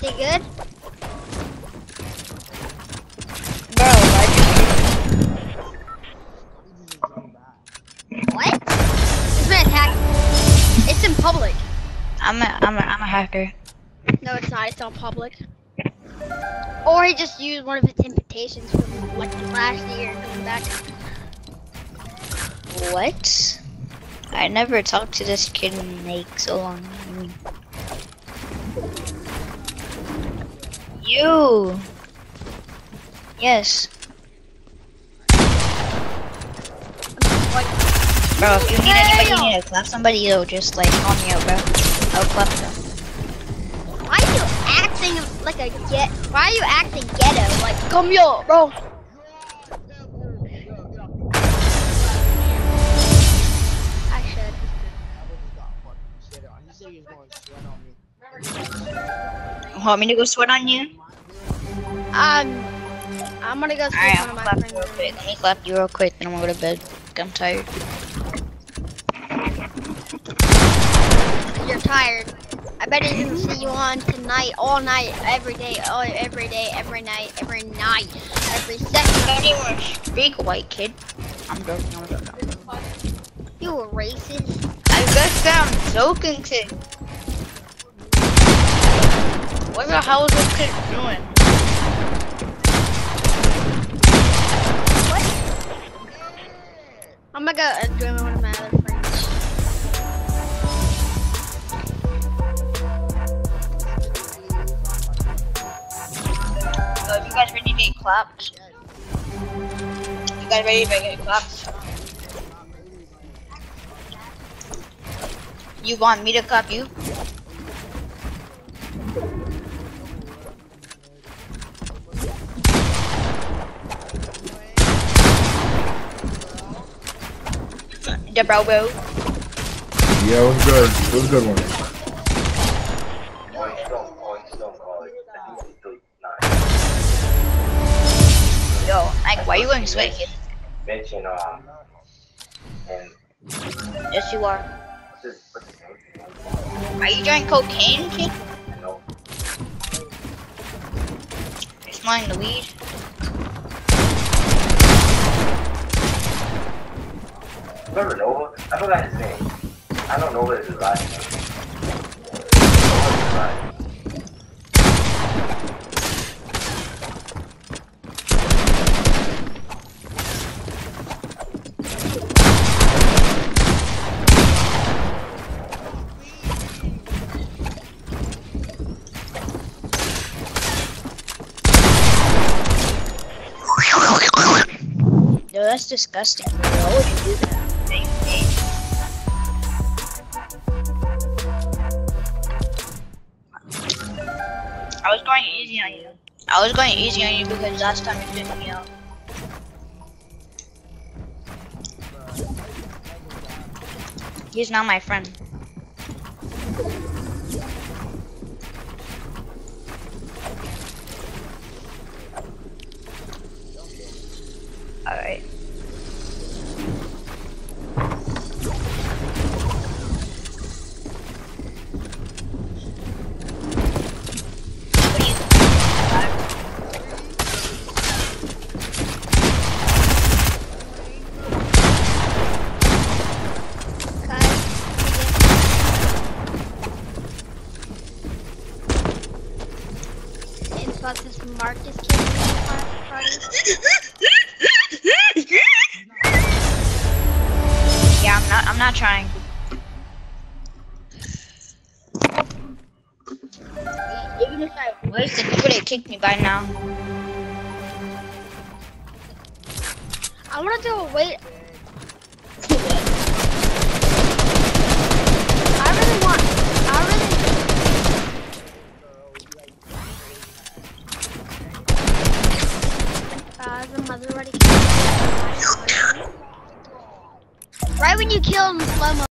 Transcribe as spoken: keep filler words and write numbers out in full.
he good? Bro, why What? This man attacked. It's in public. I'm a, I'm a, I'm a hacker. No, it's not. It's on public. Or he just used one of his invitations from like last year and coming back. What? I never talked to this kid in like so long. You. Yes. Bro, if you need anybody, you need to clap somebody, yo, just like call me out, bro. I'll clap them. Why are you acting like a get? Why are you acting ghetto? Like, come here, bro. I should. Want me to go sweat on you? Um, I'm gonna go see Alright, one I'm of gonna my clap you real friends. quick. Let me clap you real quick, then I'm gonna go to bed. I'm tired. You're tired. I bet he's gonna see you on tonight, all night, every day, all every day, every night, every night, every second. Don't even speak, white kid. I'm joking, I'm joking. You a racist. I guess I'm joking, kid. What the hell is this kid doing? I'm gonna go uh, join one of my other friends. So if you guys ready to get clapped? You guys ready to get clapped? You want me to clap you? The bro bro. Yeah, it was good. It was a good one. Yo, like, why are you going sweat, kid? Mention um and Yes, you are. what's his what's his name? Are you doing cocaine, kid? I know. You're smelling the weed? Remember Nova? I forgot his name. I don't know what his last name. Yo, that's disgusting. Why would you do that? I was going easy on you. I was going easy on you because last time you took me out. He's not my friend. Alright. About this Marcus kid party. Yeah, I'm not. I'm not trying. Even if I was, then you would have kicked me by now. I want to do a wait. I really want. I really. Uh, the mother already. Right when you kill him, slow mo.